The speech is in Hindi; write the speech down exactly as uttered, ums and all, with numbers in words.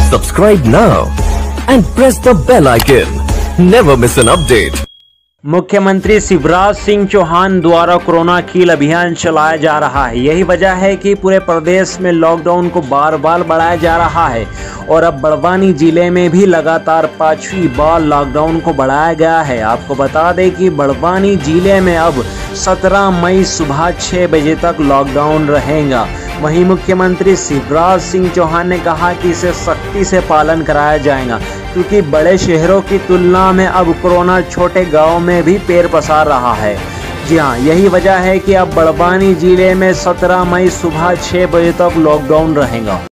Subscribe now and press the bell icon. Never miss an update. मुख्यमंत्री शिवराज सिंह चौहान द्वारा कोरोना किल अभियान चलाया जा रहा है। यही वजह है कि पूरे प्रदेश में लॉकडाउन को बार बार बढ़ाया जा रहा है और अब बड़वानी जिले में भी लगातार पांचवी बार लॉकडाउन को बढ़ाया गया है। आपको बता दें कि बड़वानी जिले में अब सत्रह मई सुबह छह बजे तक लॉकडाउन रहेगा। वहीं मुख्यमंत्री शिवराज सिंह चौहान ने कहा कि इसे सख्ती से पालन कराया जाएगा, क्योंकि बड़े शहरों की तुलना में अब कोरोना छोटे गांव में भी पैर पसार रहा है। जी हां, यही वजह है कि अब बड़वानी जिले में सत्रह मई सुबह छह बजे तक लॉकडाउन रहेगा।